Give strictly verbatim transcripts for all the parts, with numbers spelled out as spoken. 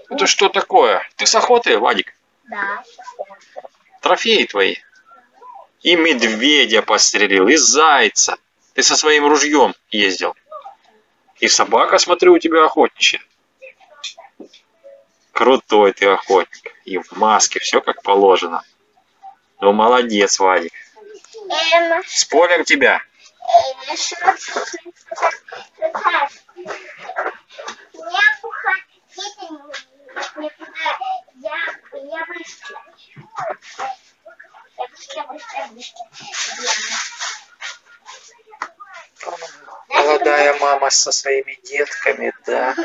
Это что такое? Ты с охоты, Вадик? Да. Трофеи твои. И медведя подстрелил, и зайца. Ты со своим ружьем ездил. И собака, смотрю, у тебя охотничья. Крутой ты охотник. И в маске, все как положено. Ну, молодец, Вадик. Эм, С полем тебя. э, что- Не уходите никуда. Я, я быстро. Я быстро, быстро, быстро. Молодая мама со своими детками, да.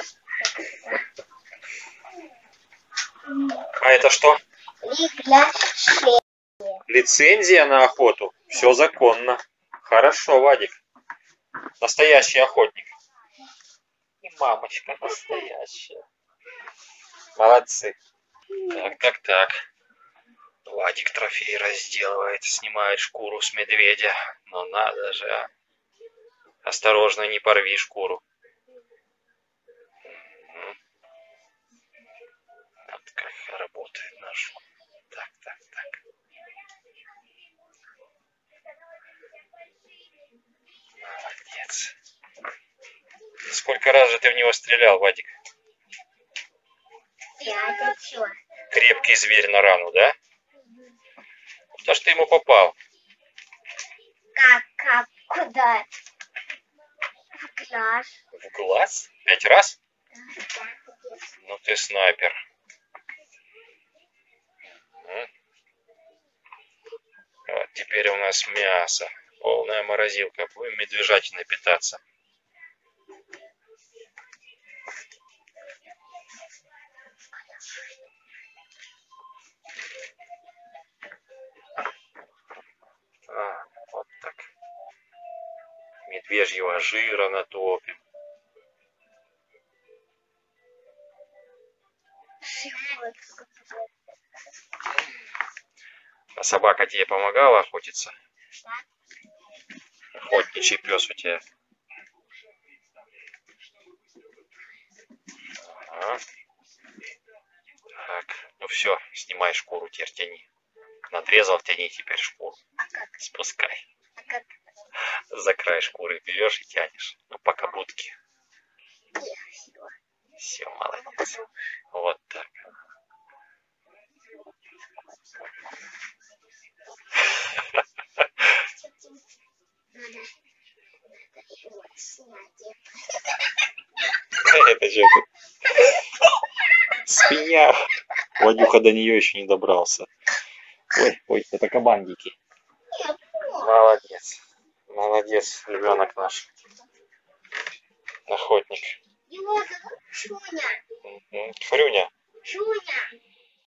А это что? Для шеи. Лицензия на охоту. Все законно. Хорошо, Вадик. Настоящий охотник. И мамочка настоящая. Молодцы. Так, так, так. Вадик трофей разделывает, снимает шкуру с медведя. Но надо же, а. Осторожно, не порви шкуру. Мгм. Вот как работает наш. Так, так, так. Молодец. Сколько раз же ты в него стрелял, Вадик? Пять, а чё? Крепкий зверь на рану, да? Куда ж ты ему попал? Как, как, куда? В глаз. В глаз? Пять раз? Да. Ну ты снайпер. М. Вот теперь у нас мясо. Полная морозилка. Будем медвежатиной питаться. А, вот так. Медвежьего жира натопим. А собака тебе помогала охотиться? Охотничий пес у тебя. Ага. Так, ну все, снимай шкуру, теперь тяни. Надрезал, тяни теперь шкуру. А как? Спускай. А как? За край шкуры берешь и тянешь. Ну, по кабутке. Всё. Все, молодец. Вот так. Надо, надо его снять. Это что тут? Свинья. Вадюха до нее еще не добрался. Ой, ой, это кабандики. Молодец. Молодец, ребенок наш. Охотник. Его зовут Шуня. Мгм. Хрюня. Шуня.